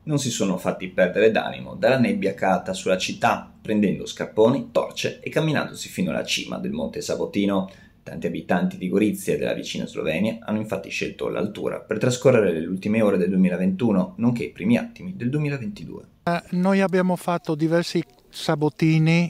non si sono fatti perdere d'animo dalla nebbia calata sulla città, prendendo scarponi, torce e camminandosi fino alla cima del Monte Sabotino. Tanti abitanti di Gorizia e della vicina Slovenia hanno infatti scelto l'altura per trascorrere le ultime ore del 2021, nonché i primi attimi del 2022. Noi abbiamo fatto diversi sabotini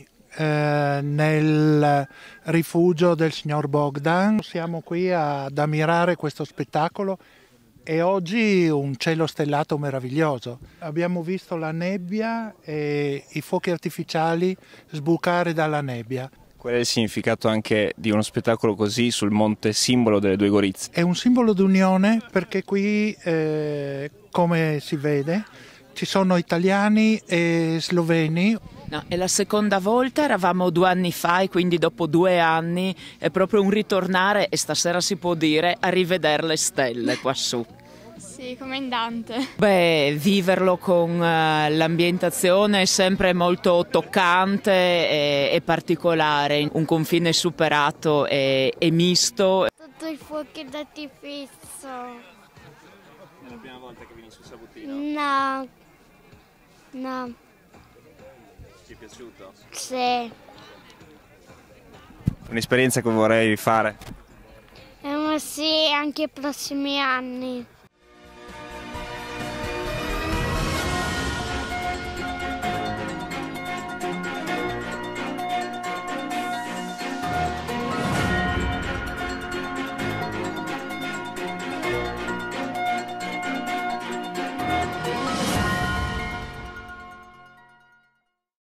nel rifugio del signor Bogdan. Siamo qui ad ammirare questo spettacolo e oggi un cielo stellato meraviglioso. Abbiamo visto la nebbia e i fuochi artificiali sbucare dalla nebbia. Qual è il significato anche di uno spettacolo così sul monte simbolo delle due Gorizie? È un simbolo d'unione perché qui, come si vede, ci sono italiani e sloveni. No, è la seconda volta, eravamo 2 anni fa e quindi dopo 2 anni è proprio un ritornare e stasera si può dire a rivedere le stelle quassù. Sì, come in Dante. Beh, viverlo con l'ambientazione è sempre molto toccante e particolare, un confine superato e misto. Tutto i fuochi d'artificio. È la prima volta che vieni sul Sabotino? No, no, Ti è piaciuto? sì. Un'esperienza che vorrei rifare? Ma sì, anche i prossimi anni.